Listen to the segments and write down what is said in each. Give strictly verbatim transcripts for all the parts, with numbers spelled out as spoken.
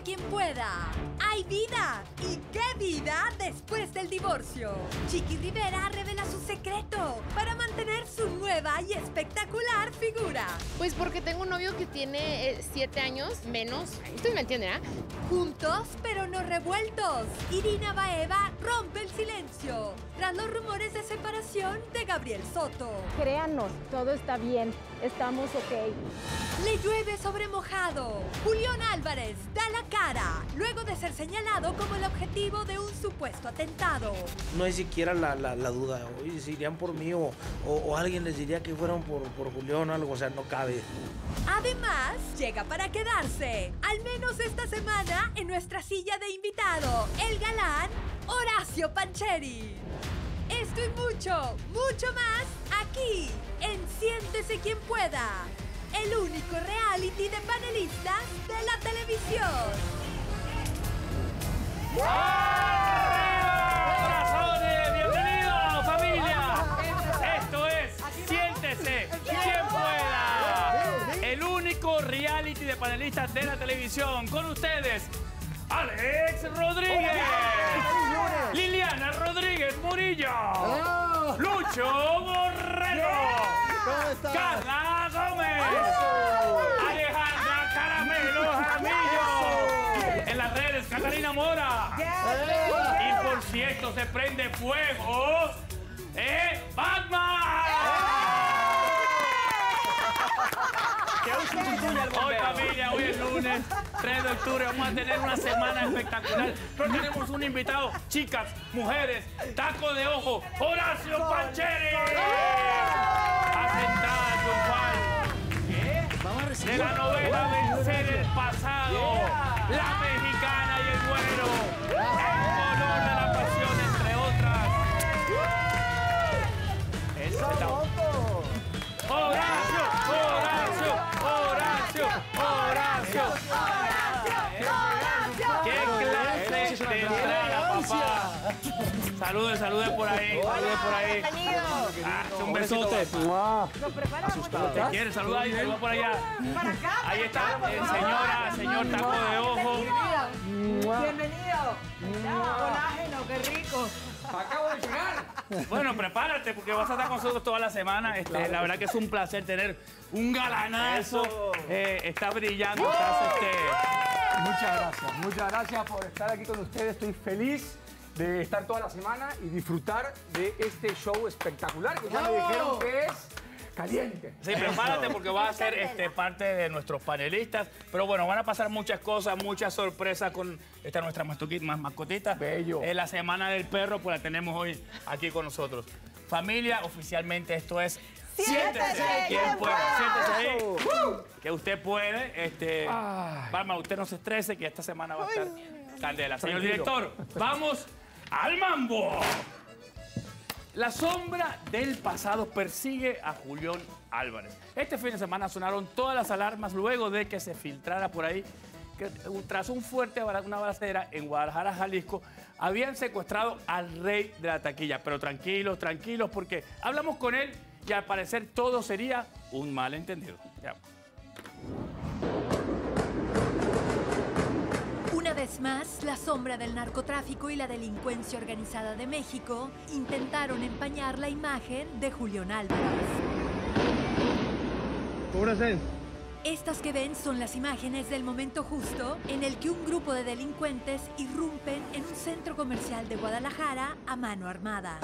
quien pueda. ¡Hay vida! ¿Y qué vida después del divorcio? Chiqui Rivera revela su secreto para mantener su nueva y espectacular figura. Pues porque tengo un novio que tiene eh, siete años menos. Ustedes me entienden, ¿ah? ¿eh? Juntos, pero no revueltos. Irina Baeva rompe el silencio tras los rumores de separación de Gabriel Soto. Créanos, todo está bien. Estamos ok. Le llueve sobre mojado. Julián Álvarez da la cara luego de ser señalado como el objetivo de un supuesto atentado. No hay siquiera la, la, la duda. Oye, si irían por mí o, o, o alguien les diría que fueron por, por Julián o algo. O sea, no cabe. Además, llega para quedarse. Al menos esta semana en nuestra silla de invitado, el galán Horacio Pancheri. Esto y mucho, mucho más aquí en Siéntese Quien Pueda, el único reality de panelistas de la televisión. ¡Corazones! ¡Bienvenidos, familia! Esto es Siéntese Quien Pueda, el único reality de panelistas de la televisión. Con ustedes, Alex Rodríguez, Liliana Rodríguez Murillo, Lucho Borrego, Carla Gómez, Alejandra Caramelo Jaramillo, en las redes Catalina Mora, y por cierto se prende fuego, ¡eh, Batman! Hoy, familia, hoy es lunes tres de octubre, vamos a tener una semana espectacular. Pero tenemos un invitado, chicas, mujeres, taco de ojo, Horacio Pancheri. Asentada triunfal de la novela Vencer el Pasado, La Mexicana y el Güero, El Color de la Pasión, entre otras. Eso está. Horacio, Horacio, Horacio, Horacio. ¡Qué clase de entrada, papá! Saludos, saludos por ahí, saludos por ahí. Ah, un besote. ¿Te quieres saludar ahí? Saludos por allá. Ahí está, eh, señora, señor taco de ojo. Bienvenido. Colágeno, qué rico. Acabo de llegar. Bueno, prepárate porque vas a estar con nosotros toda la semana. Este, claro. La verdad que es un placer tener un galanazo. Eh, está brillando. Estás, este... Muchas gracias, muchas gracias por estar aquí con ustedes. Estoy feliz de estar toda la semana y disfrutar de este show espectacular que ya me dijeron que es caliente. Sí, prepárate porque va a ser este, parte de nuestros panelistas. Pero bueno, van a pasar muchas cosas, muchas sorpresas con esta nuestra mascotita. Bello. En la Semana del Perro, pues la tenemos hoy aquí con nosotros. Familia, oficialmente esto es Siéntese Quien Pueda. Siéntese ahí. Uh, que usted puede. Este, Palma, usted no se estrese, que esta semana va a estar candela. Señor director, vamos al mambo. La sombra del pasado persigue a Julián Álvarez. Este fin de semana sonaron todas las alarmas luego de que se filtrara por ahí que tras un fuerte una balacera en Guadalajara, Jalisco, habían secuestrado al rey de la taquilla. Pero tranquilos, tranquilos, porque hablamos con él y al parecer todo sería un malentendido. Ya. Una vez más, la sombra del narcotráfico y la delincuencia organizada de México intentaron empañar la imagen de Julián Álvarez. Estas que ven son las imágenes del momento justo en el que un grupo de delincuentes irrumpen en un centro comercial de Guadalajara a mano armada.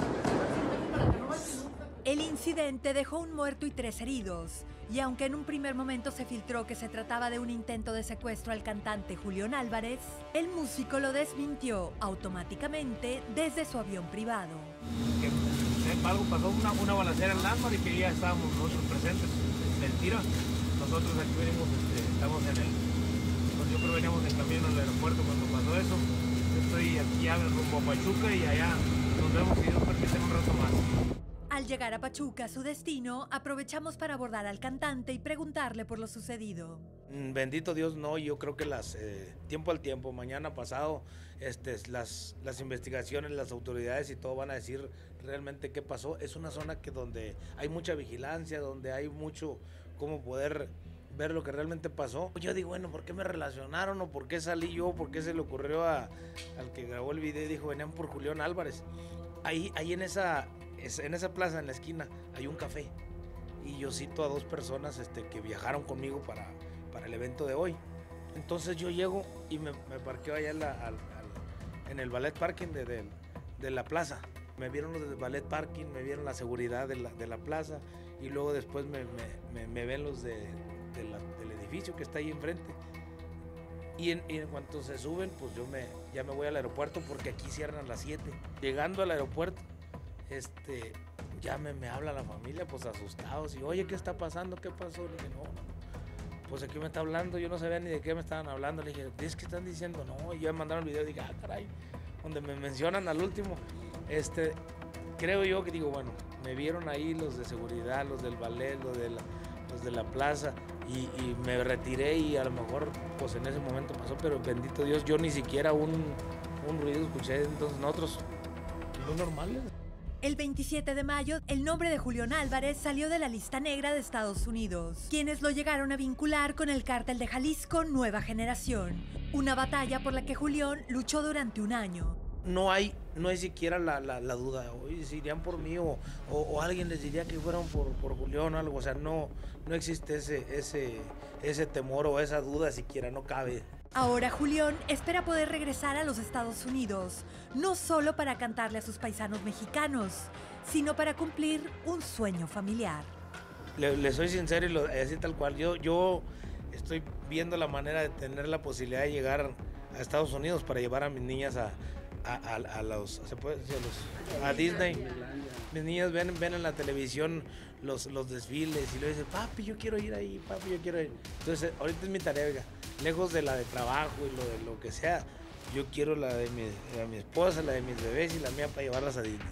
El incidente dejó un muerto y tres heridos, y aunque en un primer momento se filtró que se trataba de un intento de secuestro al cantante Julián Álvarez, el músico lo desmintió automáticamente desde su avión privado. Sin embargo, pasó una, una balacera en Landmark y que ya estábamos nosotros presentes. Mentira. Nosotros aquí venimos, este, estamos en el... Pues yo creo que veníamos en camino al aeropuerto cuando pasó eso. Yo estoy aquí ya rumbo a Pachuca y allá nos vemos y Dios permite un rato más. Al llegar a Pachuca, su destino, aprovechamos para abordar al cantante y preguntarle por lo sucedido. Mm, bendito Dios, no, yo creo que las eh, tiempo al tiempo, mañana pasado, este, las, las investigaciones, las autoridades y todo van a decir realmente qué pasó. Es una zona que donde hay mucha vigilancia, donde hay mucho cómo poder ver lo que realmente pasó. Yo digo, bueno, ¿por qué me relacionaron o por qué salí yo? ¿Por qué se le ocurrió a, al que grabó el video y dijo, venían por Julián Álvarez? Ahí, ahí en, esa, en esa plaza, en la esquina, hay un café. Y yo cito a dos personas este, que viajaron conmigo para, para el evento de hoy. Entonces yo llego y me, me parqueo allá en, la, al, al, en el ballet parking de, de, de la plaza. Me vieron los del ballet parking, me vieron la seguridad de la, de la plaza y luego después me, me, me, me ven los de, de la, del edificio que está ahí enfrente. Y en, y en cuanto se suben, pues yo me, ya me voy al aeropuerto porque aquí cierran a las siete. Llegando al aeropuerto, este, ya me, me habla la familia, pues asustados. Y, oye, ¿qué está pasando? ¿Qué pasó? Le dije, no, no, pues aquí me está hablando. Yo no sabía ni de qué me estaban hablando. Le dije, ¿es que están diciendo? No, y ya me mandaron el video y dije, ah, caray, donde me mencionan al último. Este, creo yo que digo, bueno, me vieron ahí los de seguridad, los del ballet, los de la, los de la plaza. Y, y me retiré y a lo mejor pues en ese momento pasó, pero bendito Dios, yo ni siquiera un, un ruido escuché. Entonces nosotros, muy normales. El veintisiete de mayo, el nombre de Julián Álvarez salió de la lista negra de Estados Unidos, quienes lo llegaron a vincular con el cártel de Jalisco Nueva Generación, una batalla por la que Julián luchó durante un año. No hay, no hay siquiera la, la, la duda, oye, si irían por mí o, o, o alguien les diría que fueron por, por Julián o algo, o sea, no, no existe ese, ese, ese temor o esa duda siquiera, no cabe. Ahora Julián espera poder regresar a los Estados Unidos, no solo para cantarle a sus paisanos mexicanos, sino para cumplir un sueño familiar. Le, le soy sincero y lo, así tal cual, yo, yo estoy viendo la manera de tener la posibilidad de llegar a Estados Unidos para llevar a mis niñas a A, a, a los, ¿se puede decir? A, los, a Disney. Mis niñas ven, ven en la televisión los, los desfiles y le dicen, papi, yo quiero ir ahí, papi, yo quiero ir. Entonces, ahorita es mi tarea, oiga, lejos de la de trabajo y lo de lo que sea, yo quiero la de mi, la de mi esposa, la de mis bebés y la mía para llevarlas a Disney.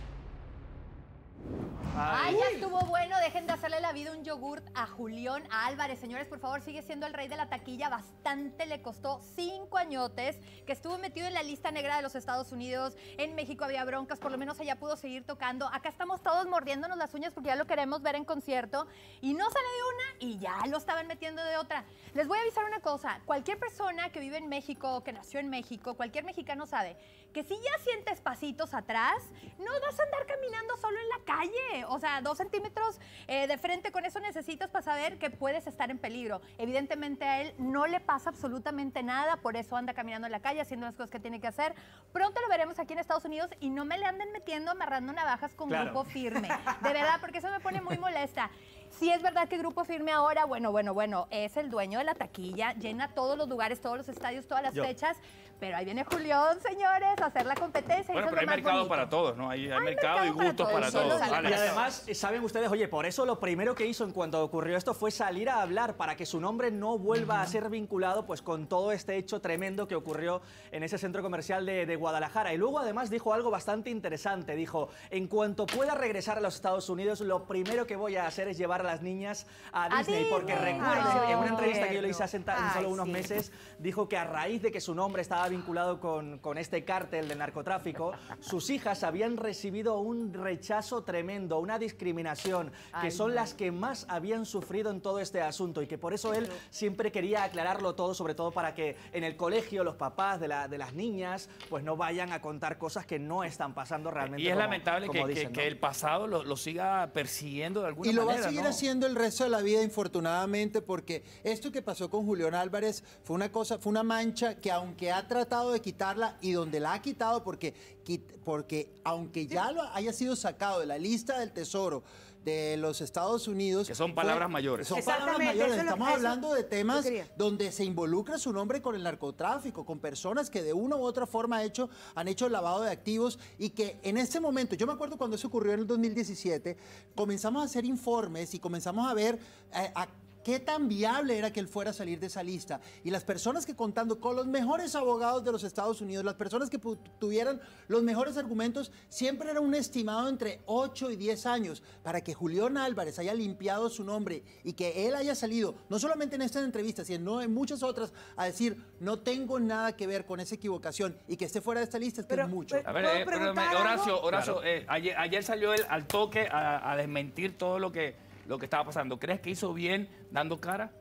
Ay, ya estuvo bueno. Dejen de hacerle la vida un yogurt a Julián Álvarez. Señores, por favor, sigue siendo el rey de la taquilla. Bastante le costó cinco añotes, que estuvo metido en la lista negra de los Estados Unidos. En México había broncas, por lo menos allá pudo seguir tocando. Acá estamos todos mordiéndonos las uñas porque ya lo queremos ver en concierto. Y no sale de una y ya lo estaban metiendo de otra. Les voy a avisar una cosa. Cualquier persona que vive en México, que nació en México, cualquier mexicano sabe que si ya sientes pasitos atrás, no vas a andar caminando solo en la calle. O sea, dos centímetros eh, de frente, con eso necesitas para saber que puedes estar en peligro. Evidentemente a él no le pasa absolutamente nada, por eso anda caminando en la calle, haciendo las cosas que tiene que hacer. Pronto lo veremos aquí en Estados Unidos y no me le anden metiendo, amarrando navajas con claro. Grupo Firme. De verdad, porque eso me pone muy molesta. Sí es verdad que Grupo Firme ahora, bueno, bueno, bueno, es el dueño de la taquilla, llena todos los lugares, todos los estadios, todas las Yo. fechas, pero ahí viene Julián, señores, a hacer la competencia. Bueno, pero hay mercado bonito. Para todos, ¿no? Hay, hay, hay mercado, mercado y gustos para todos. Para todos. Y además, saben ustedes, oye, por eso lo primero que hizo en cuanto ocurrió esto fue salir a hablar para que su nombre no vuelva uh-huh. a ser vinculado pues con todo este hecho tremendo que ocurrió en ese centro comercial de, de Guadalajara. Y luego además dijo algo bastante interesante, dijo, en cuanto pueda regresar a los Estados Unidos, lo primero que voy a hacer es llevar a las niñas a Disney, a porque recuerden, en una entrevista que yo le hice hace tan solo unos sí. meses, dijo que a raíz de que su nombre estaba vinculado con, con este cártel del narcotráfico, sus hijas habían recibido un rechazo tremendo, una discriminación, que Ay, son no. las que más habían sufrido en todo este asunto y que por eso él siempre quería aclararlo todo, sobre todo para que en el colegio los papás de, la, de las niñas pues no vayan a contar cosas que no están pasando realmente. Y es como, lamentable como que, dicen, que, ¿no? que el pasado lo, lo siga persiguiendo de alguna manera. Y lo manera, va a seguir ¿no? haciendo el resto de la vida, infortunadamente, porque esto que pasó con Julián Álvarez fue una cosa, fue una mancha que aunque ha tratado de quitarla y donde la ha quitado, porque, porque aunque ya lo haya sido sacado de la lista del Tesoro de los Estados Unidos. Que son palabras fue, mayores. Son palabras mayores. Estamos hablando de temas donde se involucra su nombre con el narcotráfico, con personas que de una u otra forma ha hecho, han hecho lavado de activos y que en este momento, yo me acuerdo cuando eso ocurrió en el dos mil diecisiete, comenzamos a hacer informes y comenzamos a ver eh, a qué tan viable era que él fuera a salir de esa lista. Y las personas que contando con los mejores abogados de los Estados Unidos, las personas que tuvieran los mejores argumentos, siempre era un estimado entre ocho y diez años para que Julián Álvarez haya limpiado su nombre y que él haya salido, no solamente en esta entrevista, sino en muchas otras, a decir, no tengo nada que ver con esa equivocación y que esté fuera de esta lista es que es mucho. A ver, eh, pero, Horacio, Horacio claro. eh, ayer, ayer salió él al toque a, a desmentir todo lo que... lo que estaba pasando. ¿Crees que hizo bien dando cara?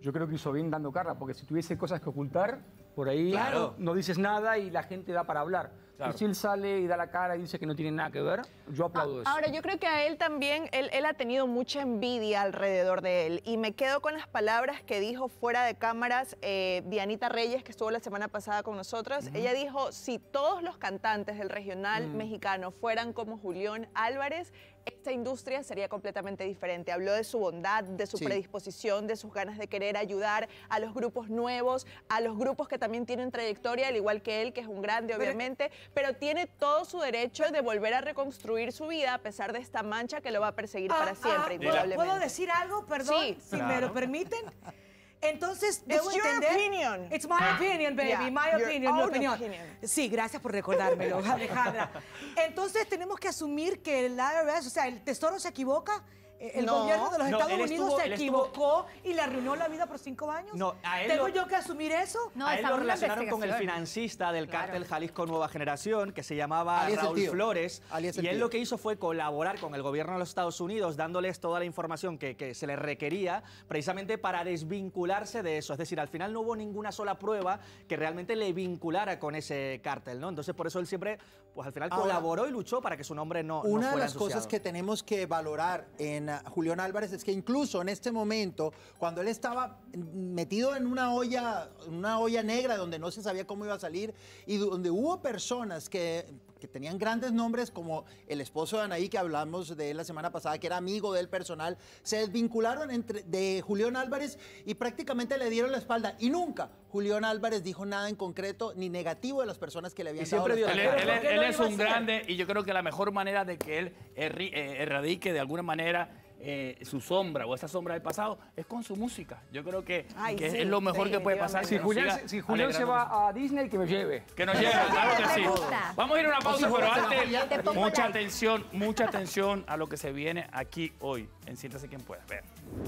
yo creo que hizo bien dando cara, porque si tuviese cosas que ocultar, por ahí Claro. no dices nada y la gente da para hablar. Claro. Y si él sale y da la cara y dice que no tiene nada que ver, yo aplaudo eso. Ahora, yo creo que a él también, él, él ha tenido mucha envidia alrededor de él. Y me quedo con las palabras que dijo fuera de cámaras eh, Dianita Reyes, que estuvo la semana pasada con nosotros. Uh-huh. Ella dijo, si todos los cantantes del regional uh-huh. mexicano fueran como Julián Álvarez, esta industria sería completamente diferente. Habló de su bondad, de su sí. predisposición, de sus ganas de querer ayudar a los grupos nuevos, a los grupos que también tienen trayectoria, al igual que él, que es un grande, obviamente, pero, pero tiene todo su derecho de volver a reconstruir su vida a pesar de esta mancha que lo va a perseguir ah, para siempre, ah, indudablemente. ¿Puedo decir algo? Perdón, sí, si claro. me lo permiten. Entonces, debo It's your entender... opinion. It's my opinion, baby. Yeah, my your opinion, mi own opinión. opinion. Sí, gracias por recordármelo, Alejandra. Entonces, tenemos que asumir que el I R S, o sea, el Tesoro se equivoca. El no, gobierno de los no, Estados él Unidos estuvo, se él equivocó estuvo... y le arruinó la vida por cinco años. No, a él ¿Tengo lo... yo que asumir eso? No, a él lo relacionaron con el financista del claro. cártel Jalisco Nueva Generación, que se llamaba Alias Raúl Flores. Alias y él lo que hizo fue colaborar con el gobierno de los Estados Unidos, dándoles toda la información que, que se les requería, precisamente para desvincularse de eso. Es decir, al final no hubo ninguna sola prueba que realmente le vinculara con ese cártel, ¿no? Entonces, por eso él siempre, pues al final Ahora, colaboró y luchó para que su nombre no, no una fuera de las ensuciado. cosas que tenemos que valorar en uh, Julián Álvarez es que incluso en este momento, cuando él estaba metido en una olla, una olla negra donde no se sabía cómo iba a salir y donde hubo personas que, que tenían grandes nombres como el esposo de Anaí, que hablamos de él la semana pasada, que era amigo del personal, se desvincularon entre, de Julián Álvarez y prácticamente le dieron la espalda. Y nunca Julián Álvarez dijo nada en concreto ni negativo de las personas que le habían dado la él, espalda. él, él, él es un grande y yo creo que la mejor manera de que él erri, eh, erradique de alguna manera Eh, su sombra o esa sombra del pasado es con su música. Yo creo que, Ay, que sí, es lo mejor sí, que puede pasar. Si Julián, si Julián se va a Disney, que me lleve. Que nos lleve, claro que sí. Vamos a ir a una pausa, pero antes, mucha atención, mucha atención a lo que se viene aquí hoy en Siéntase Quien Pueda. Ver.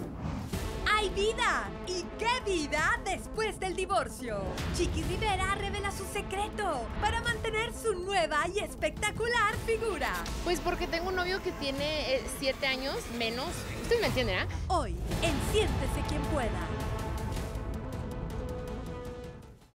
¡Hay vida! ¿Y qué vida después del divorcio? Chiqui Rivera revela su secreto para mantener su nueva y espectacular figura. Pues porque tengo un novio que tiene eh, siete años menos. Ustedes me entienden, ¿ah? ¿eh? Hoy, en Siéntese Quien Pueda.